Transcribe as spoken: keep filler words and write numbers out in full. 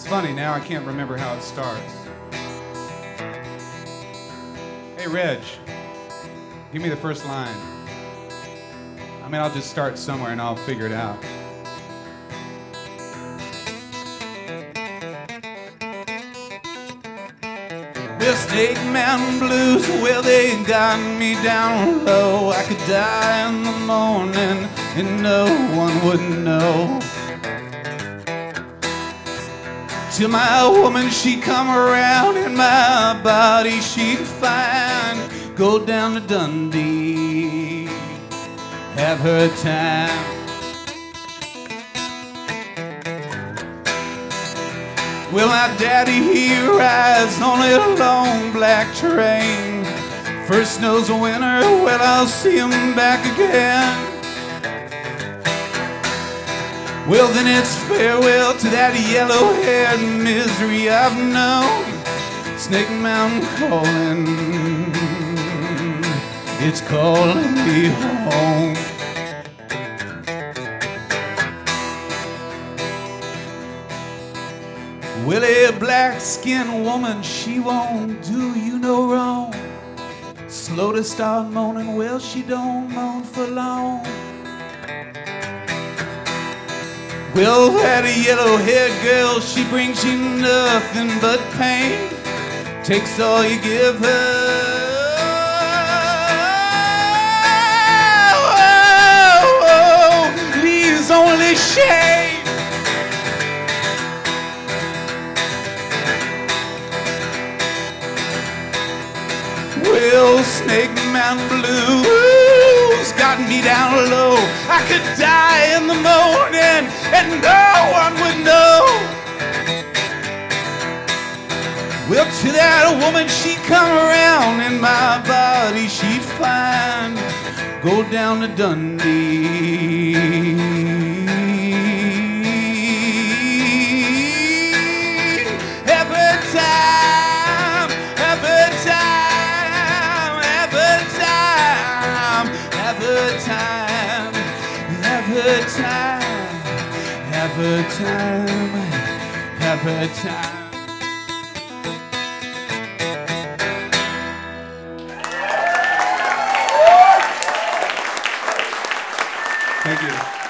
funny, now I can't remember how it starts. Hey, Reg, give me the first line. I mean, I'll just start somewhere and I'll figure it out. The Snake Mountain Blues, well, they got me down low. I could die in the morning and no one would know. Till my woman, she'd come around and my body she'd find. Go down to Dundee, have her time. Well, my daddy, he rides on a long black train. First snow's winter, well, I'll see him back again. Well, then it's farewell to that yellow-haired misery I've known. Snake Mountain calling, it's calling me home. Well, a black-skinned woman, she won't do you no wrong. Slow to start moaning, well, she don't moan for long. Well, that yellow-haired girl, she brings you nothing but pain. Takes all you give her. Oh, oh, oh, leaves only shame. Well, Snake Mountain Blues got me down low. I could die in the morning and no one would know. Well, to that woman, she'd come around and my body she'd find. Go down to Dundee, every time, every time, every time, every time, every time, every time, every time. Thank you.